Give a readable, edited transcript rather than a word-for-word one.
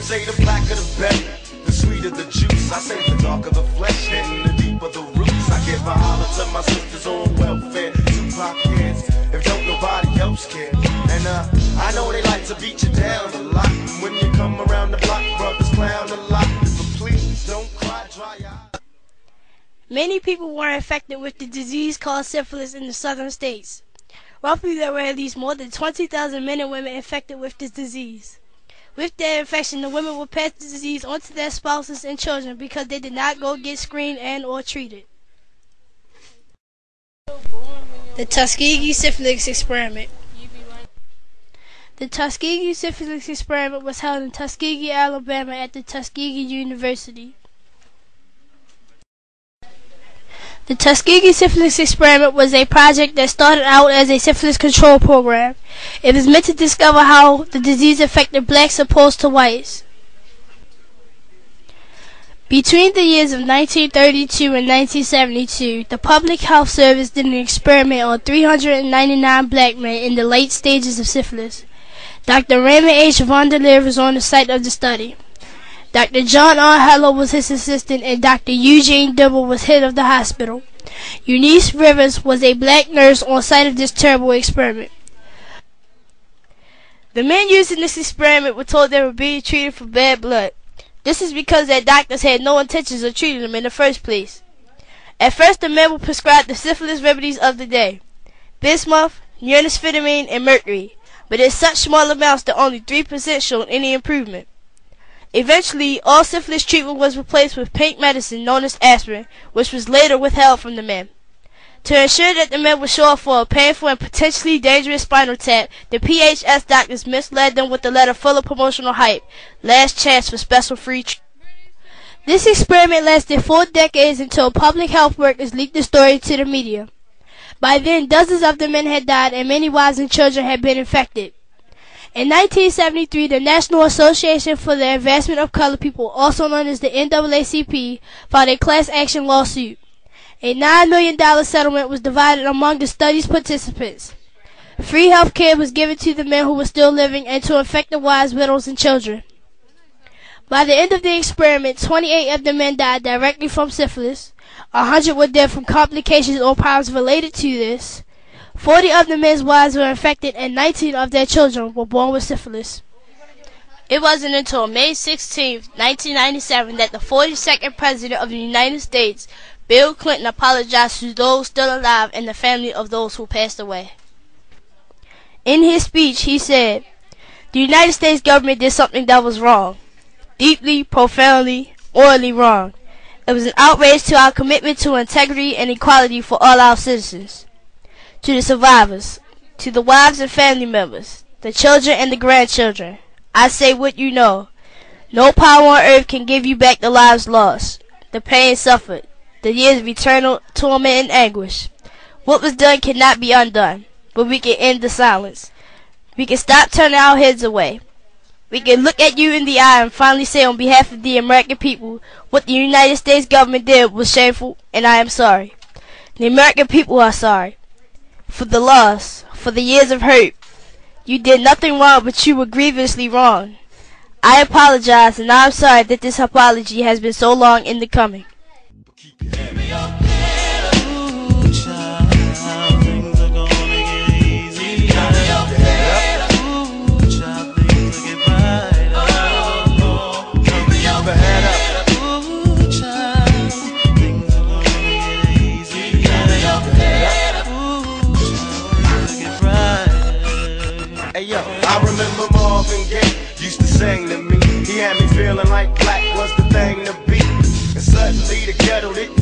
say the blacker the better, the sweeter the juice. I say the darker the flesh and the deeper the roots. I give a holler to my sisters on welfare, Tupac kids, if don't nobody else care. And I know they like to beat you down a lot. When you come around the block, brothers clown a lot. But please don't cry, dry your eyes. Many people were infected with the disease called syphilis in the southern states. Roughly, there were at least more than 20,000 men and women infected with this disease. With their infection, the women would pass the disease on to their spouses and children because they did not go get screened and or treated. The Tuskegee Syphilis Experiment. The Tuskegee Syphilis Experiment was held in Tuskegee, Alabama at the Tuskegee University. The Tuskegee Syphilis Experiment was a project that started out as a syphilis control program. It was meant to discover how the disease affected blacks opposed to whites. Between the years of 1932 and 1972, the Public Health Service did an experiment on 399 black men in the late stages of syphilis. Dr. Raymond H. Vanderleer was on the site of the study. Dr. John R. Heller was his assistant, and Dr. Eugene Dibble was head of the hospital. Eunice Rivers was a black nurse on site of this terrible experiment. The men used in this experiment were told they were being treated for bad blood. This is because their doctors had no intentions of treating them in the first place. At first, the men were prescribed the syphilis remedies of the day: bismuth, urinasphytamine, and mercury, but in such small amounts that only 3% showed any improvement. Eventually, all syphilis treatment was replaced with pink medicine known as aspirin, which was later withheld from the men. To ensure that the men would show up for a painful and potentially dangerous spinal tap, the PHS doctors misled them with a letter full of promotional hype: last chance for special free This experiment lasted 4 decades until public health workers leaked the story to the media. By then, dozens of the men had died and many wives and children had been infected. In 1973, the National Association for the Advancement of Colored People, also known as the NAACP, filed a class action lawsuit. A $9 million settlement was divided among the study's participants. Free health care was given to the men who were still living and to infected wives, widows, and children. By the end of the experiment, 28 of the men died directly from syphilis, 100 were dead from complications or problems related to this, 40 of the men's wives were infected, and 19 of their children were born with syphilis. It wasn't until May 16, 1997 that the 42nd President of the United States, Bill Clinton, apologized to those still alive and the family of those who passed away. In his speech, he said, "The United States government did something that was wrong. Deeply, profoundly, morally wrong. It was an outrage to our commitment to integrity and equality for all our citizens. To the survivors, to the wives and family members, the children and the grandchildren, I say what you know. No power on earth can give you back the lives lost, the pain suffered, the years of eternal torment and anguish. What was done cannot be undone, but we can end the silence. We can stop turning our heads away. We can look at you in the eye and finally say on behalf of the American people, what the United States government did was shameful, and I am sorry. The American people are sorry. For the loss, for the years of hurt. You did nothing wrong, but you were grievously wrong. I apologize, and I'm sorry that this apology has been so long in the coming." I remember Marvin Gaye used to sing to me. He had me feeling like black was the thing to be. And suddenly the ghetto, they